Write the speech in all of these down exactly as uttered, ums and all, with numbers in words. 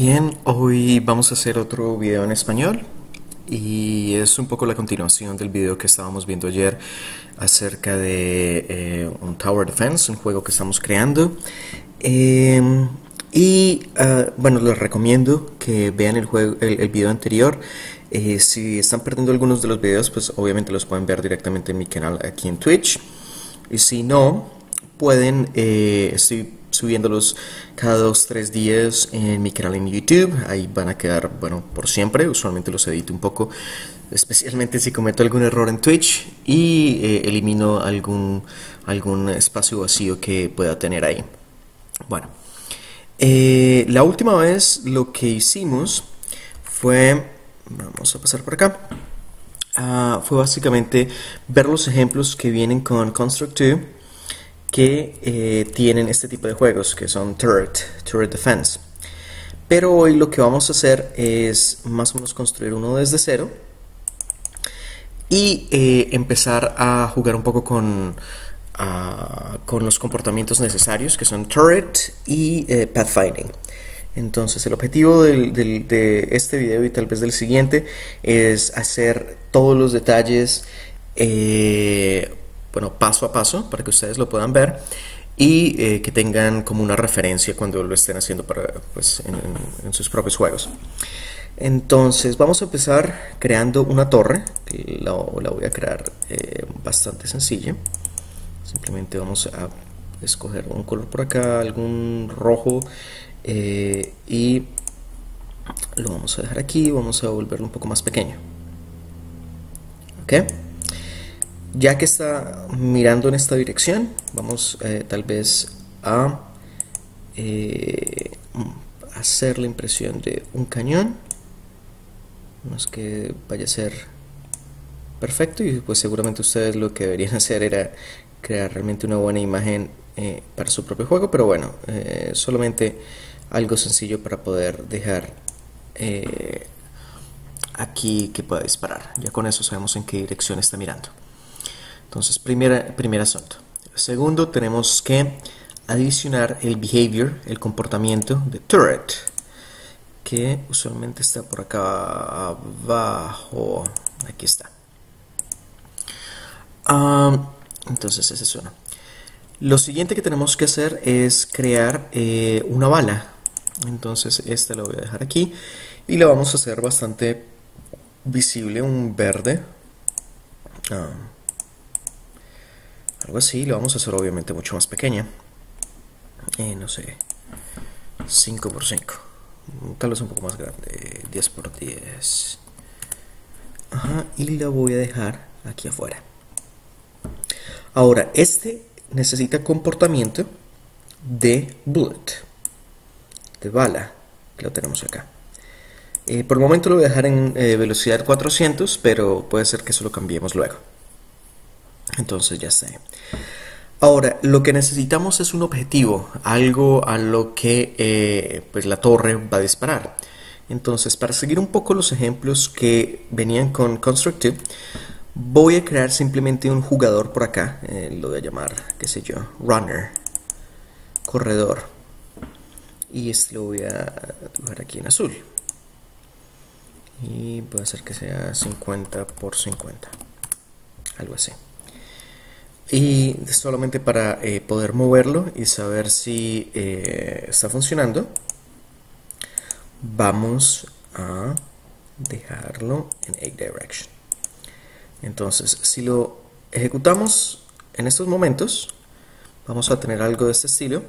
Bien, hoy vamos a hacer otro video en español y es un poco la continuación del video que estábamos viendo ayer acerca de eh, un Tower Defense, un juego que estamos creando. Eh, y uh, bueno, les recomiendo que vean el, juego, el, el video anterior. Eh, si están perdiendo algunos de los videos, pues obviamente los pueden ver directamente en mi canal aquí en Twitch. Y si no, pueden, eh, estoy subiéndolos cada dos, tres días en mi canal en YouTube. Ahí van a quedar, bueno, por siempre. Usualmente los edito un poco, especialmente si cometo algún error en Twitch y eh, elimino algún, algún espacio vacío que pueda tener ahí. Bueno, eh, la última vez lo que hicimos fue, vamos a pasar por acá, uh, fue básicamente ver los ejemplos que vienen con Construct dos que eh, tienen este tipo de juegos que son Turret, Turret Defense. Pero hoy lo que vamos a hacer es más o menos construir uno desde cero y eh, empezar a jugar un poco con, uh, con los comportamientos necesarios que son Turret y eh, Pathfinding. Entonces el objetivo del, del, de este video y tal vez del siguiente es hacer todos los detalles eh, bueno, paso a paso para que ustedes lo puedan ver y eh, que tengan como una referencia cuando lo estén haciendo para, pues, en, en, en sus propios juegos. Entonces vamos a empezar creando una torre, que la, la voy a crear eh, bastante sencilla. Simplemente vamos a escoger un color por acá, algún rojo, eh, y lo vamos a dejar aquí. Vamos a volverlo un poco más pequeño. ¿Ok? Ya que está mirando en esta dirección, vamos eh, tal vez a eh, hacer la impresión de un cañón. No es que vaya a ser perfecto, y pues seguramente ustedes lo que deberían hacer era crear realmente una buena imagen eh, para su propio juego, pero bueno, eh, solamente algo sencillo para poder dejar eh, aquí que pueda disparar. Ya con eso sabemos en qué dirección está mirando. Entonces, primera, primer asunto. Segundo, tenemos que adicionar el behavior, el comportamiento de turret, que usualmente está por acá abajo. Aquí está. Um, entonces, ese es uno. Lo siguiente que tenemos que hacer es crear eh, una bala. Entonces, esta la voy a dejar aquí y la vamos a hacer bastante visible, un verde. Um, Algo así, lo vamos a hacer obviamente mucho más pequeña. Eh, no sé, cinco por cinco. Tal vez un poco más grande, diez por diez. Ajá, y la voy a dejar aquí afuera. Ahora, este necesita comportamiento de bullet, de bala, que lo tenemos acá. Eh, por el momento lo voy a dejar en eh, velocidad cuatrocientos, pero puede ser que eso lo cambiemos luego. Entonces ya está. Ahora, lo que necesitamos es un objetivo, algo a lo que eh, pues la torre va a disparar. Entonces, para seguir un poco los ejemplos que venían con Construct dos, voy a crear simplemente un jugador por acá. Eh, lo voy a llamar, qué sé yo, runner, corredor. Y este lo voy a dibujar aquí en azul. Y voy a hacer que sea cincuenta por cincuenta, algo así. Y solamente para eh, poder moverlo y saber si eh, está funcionando, vamos a dejarlo en A direction. Entonces, si lo ejecutamos en estos momentos, vamos a tener algo de este estilo.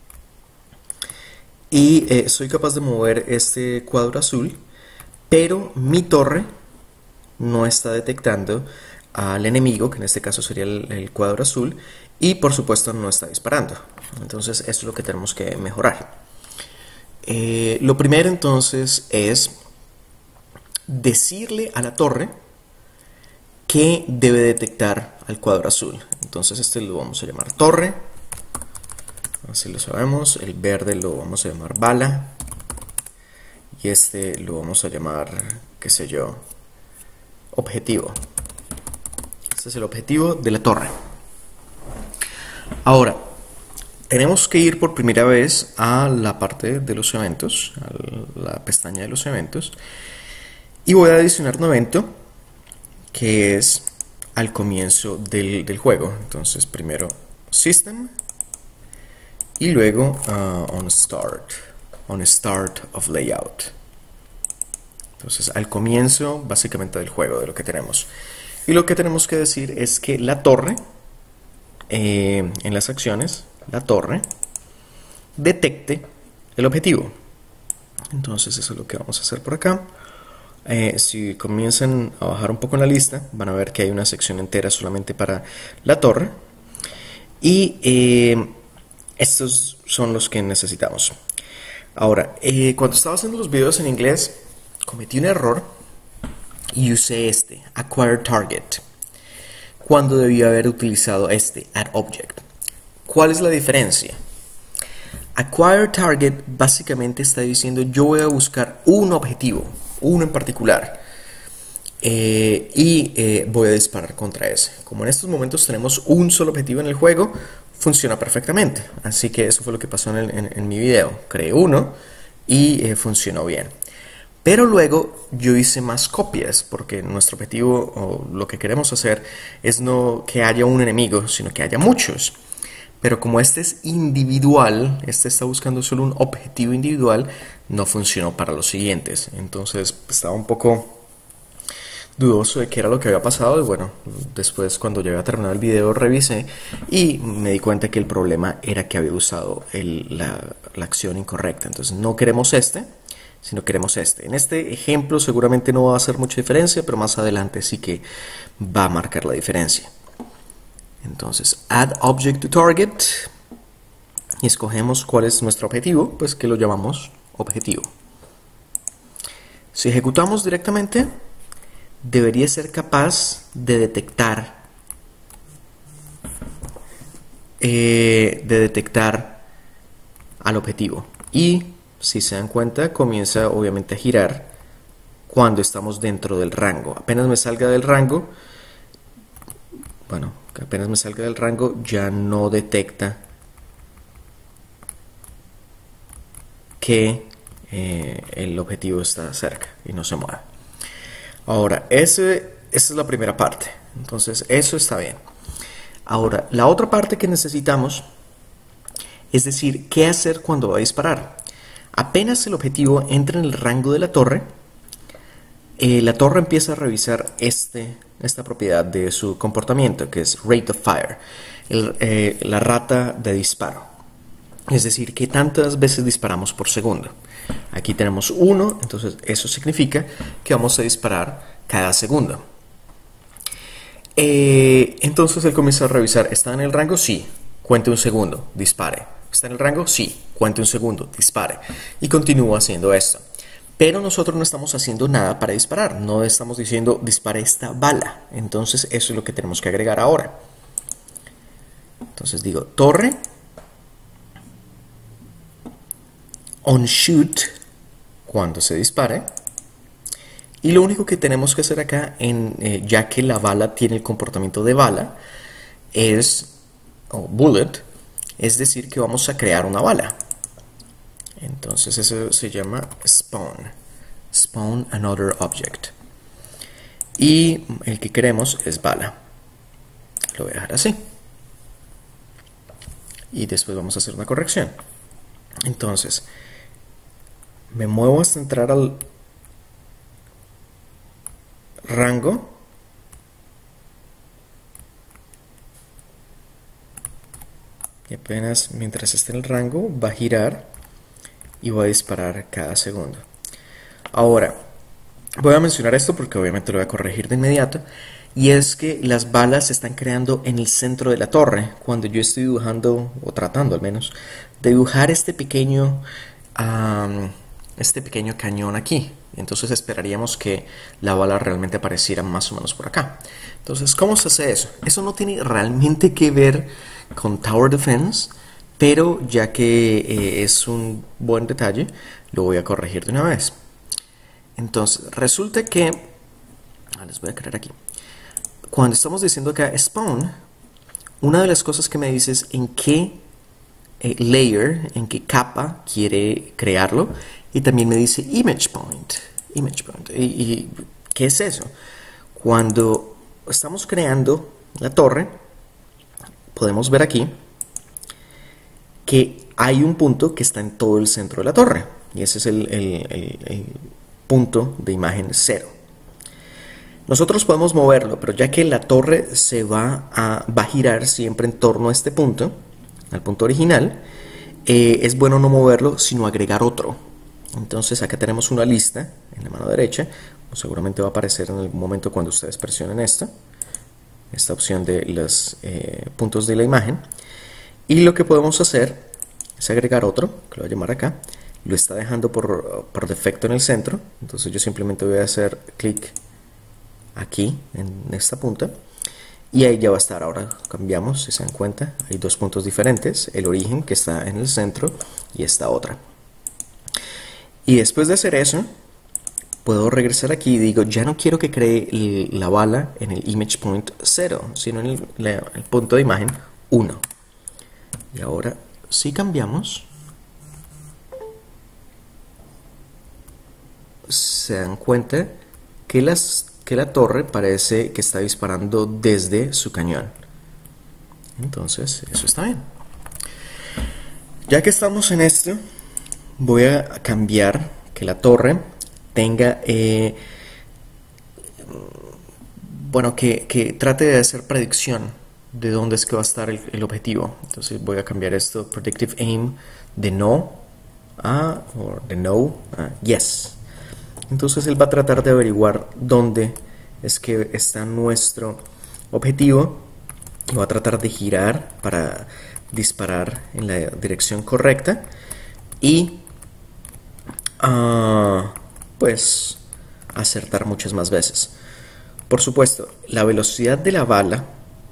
Y eh, soy capaz de mover este cuadro azul, pero mi torre no está detectando al enemigo, que en este caso sería el, el cuadro azul, y por supuesto no está disparando. Entonces esto es lo que tenemos que mejorar. Eh, lo primero entonces es decirle a la torre que debe detectar al cuadro azul. Entonces este lo vamos a llamar torre, así lo sabemos. El verde lo vamos a llamar bala, y este lo vamos a llamar, qué sé yo, objetivo. Este es el objetivo de la torre. Ahora, tenemos que ir por primera vez a la parte de los eventos, a la pestaña de los eventos, y voy a adicionar un evento que es al comienzo del, del juego. Entonces primero System y luego uh, on Start, on Start of Layout. Entonces al comienzo básicamente del juego, de lo que tenemos. Y lo que tenemos que decir es que la torre, eh, en las acciones, la torre detecte el objetivo. Entonces eso es lo que vamos a hacer por acá. Eh, si comienzan a bajar un poco en la lista, van a ver que hay una sección entera solamente para la torre. Y eh, estos son los que necesitamos. Ahora, eh, cuando estaba haciendo los videos en inglés, cometí un error y usé este, Acquire Target, cuando debía haber utilizado este, Add Object. ¿Cuál es la diferencia? Acquire Target básicamente está diciendo yo voy a buscar un objetivo, uno en particular, eh, y eh, voy a disparar contra ese. Como en estos momentos tenemos un solo objetivo en el juego, funciona perfectamente. Así que eso fue lo que pasó en, el, en, en mi video. Creé uno y eh, funcionó bien. Pero luego yo hice más copias, porque nuestro objetivo o lo que queremos hacer es no que haya un enemigo, sino que haya muchos. Pero como este es individual, este está buscando solo un objetivo individual, no funcionó para los siguientes. Entonces estaba un poco dudoso de qué era lo que había pasado. Y bueno, después cuando llegué a terminar el video revisé y me di cuenta que el problema era que había usado el, la, la acción incorrecta. Entonces no queremos este, sino queremos este. En este ejemplo seguramente no va a hacer mucha diferencia, pero más adelante sí que va a marcar la diferencia. Entonces, Add Object to Target, y escogemos cuál es nuestro objetivo, pues que lo llamamos objetivo. Si ejecutamos directamente, debería ser capaz de detectar, eh, de detectar al objetivo. Y si se dan cuenta, comienza obviamente a girar cuando estamos dentro del rango. Apenas me salga del rango, bueno, que apenas me salga del rango, ya no detecta que eh, el objetivo está cerca y no se mueve. Ahora, ese, esa es la primera parte. Entonces, eso está bien. Ahora, la otra parte que necesitamos es decir, qué hacer cuando va a disparar. Apenas el objetivo entra en el rango de la torre, eh, la torre empieza a revisar este, esta propiedad de su comportamiento, que es Rate of Fire, el, eh, la rata de disparo. Es decir, que tantas veces disparamos por segundo. Aquí tenemos uno, entonces eso significa que vamos a disparar cada segundo. Eh, entonces él comienza a revisar, ¿está en el rango? Sí, cuente un segundo, dispare. ¿Está en el rango? Sí, cuente un segundo, dispare. Y continúa haciendo esto. Pero nosotros no estamos haciendo nada para disparar, no estamos diciendo dispare esta bala. Entonces eso es lo que tenemos que agregar ahora. Entonces digo torre on shoot cuando se dispare, y lo único que tenemos que hacer acá, en, eh, ya que la bala tiene el comportamiento de bala, es oh, bullet, es decir que vamos a crear una bala. Entonces eso se llama spawn, spawn another object, y el que queremos es bala. Lo voy a dejar así y después vamos a hacer una corrección. Entonces me muevo hasta entrar al rango y apenas mientras esté en el rango va a girar y voy a disparar cada segundo. Ahora voy a mencionar esto porque obviamente lo voy a corregir de inmediato, y es que las balas se están creando en el centro de la torre cuando yo estoy dibujando, o tratando al menos de dibujar este pequeño um, este pequeño cañón aquí. Entonces esperaríamos que la bala realmente apareciera más o menos por acá. Entonces, ¿cómo se hace eso? Eso no tiene realmente que ver con Tower Defense, pero ya que eh, es un buen detalle, lo voy a corregir de una vez. Entonces, resulta que, ah, les voy a crear aquí, cuando estamos diciendo acá spawn, una de las cosas que me dice es en qué eh, layer, en qué capa quiere crearlo, y también me dice image point. Image point. ¿Y, y qué es eso? Cuando estamos creando la torre, podemos ver aquí que hay un punto que está en todo el centro de la torre, y ese es el, el, el, el punto de imagen cero. Nosotros podemos moverlo, pero ya que la torre se va a, va a girar siempre en torno a este punto, al punto original, eh, es bueno no moverlo, sino agregar otro. Entonces acá tenemos una lista en la mano derecha, seguramente va a aparecer en algún momento cuando ustedes presionen esto, esta opción de los eh, puntos de la imagen, y lo que podemos hacer es agregar otro, que lo voy a llamar acá. Lo está dejando por, por defecto en el centro, entonces yo simplemente voy a hacer clic aquí en esta punta y ahí ya va a estar. Ahora cambiamos, si se dan cuenta, hay dos puntos diferentes, el origen que está en el centro y esta otra. Y después de hacer eso, puedo regresar aquí y digo, ya no quiero que cree el, la bala en el image point cero, sino en el, la, el punto de imagen uno. Y ahora, si cambiamos, se dan cuenta que, las, que la torre parece que está disparando desde su cañón. Entonces, eso está bien. Ya que estamos en esto, voy a cambiar que la torre tenga, eh, bueno, que, que trate de hacer predicción de dónde es que va a estar el, el objetivo. Entonces voy a cambiar esto, predictive aim, de no a, o de no a yes. Entonces él va a tratar de averiguar dónde es que está nuestro objetivo y va a tratar de girar para disparar en la dirección correcta y uh, pues acertar muchas más veces. Por supuesto, la velocidad de la bala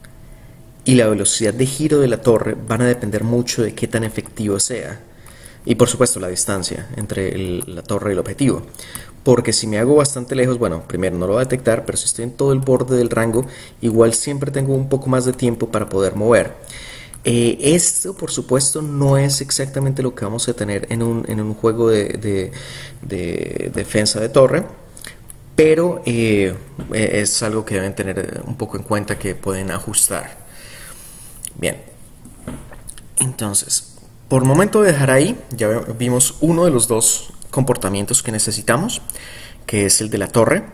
y la velocidad de giro de la torre van a depender mucho de qué tan efectivo sea, y por supuesto la distancia entre el, la torre y el objetivo, porque si me hago bastante lejos, bueno, primero no lo va a detectar, pero si estoy en todo el borde del rango, igual siempre tengo un poco más de tiempo para poder mover. Eh, esto por supuesto no es exactamente lo que vamos a tener en un, en un juego de, de, de defensa de torre, pero eh, es algo que deben tener un poco en cuenta, que pueden ajustar. Bien, entonces por el momento voy a dejar ahí. Ya vimos uno de los dos comportamientos que necesitamos, que es el de la torre.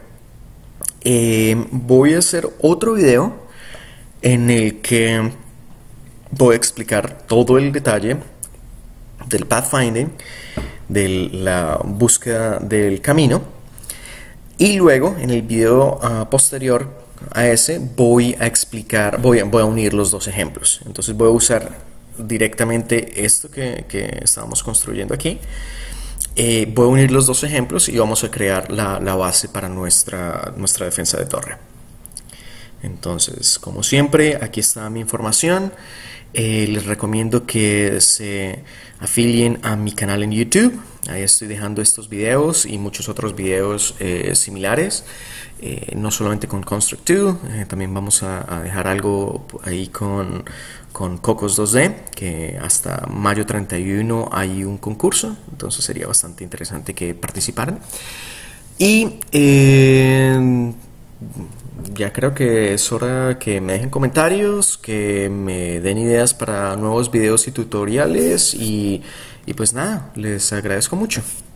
Eh, voy a hacer otro video en el que voy a explicar todo el detalle del pathfinding, de la búsqueda del camino, y luego en el video uh, posterior a ese voy a explicar, voy a, voy a unir los dos ejemplos. Entonces voy a usar directamente esto que, que estábamos construyendo aquí, eh, voy a unir los dos ejemplos y vamos a crear la, la base para nuestra, nuestra defensa de torre. Entonces, como siempre, aquí está mi información. Eh, les recomiendo que se afilien a mi canal en YouTube. Ahí estoy dejando estos videos y muchos otros videos eh, similares, eh, no solamente con Construct dos, eh, también vamos a, a dejar algo ahí con, con Cocos dos D, que hasta mayo treinta y uno hay un concurso, entonces sería bastante interesante que participaran. Y eh, ya creo que es hora que me dejen comentarios, que me den ideas para nuevos videos y tutoriales, y, y pues nada, les agradezco mucho.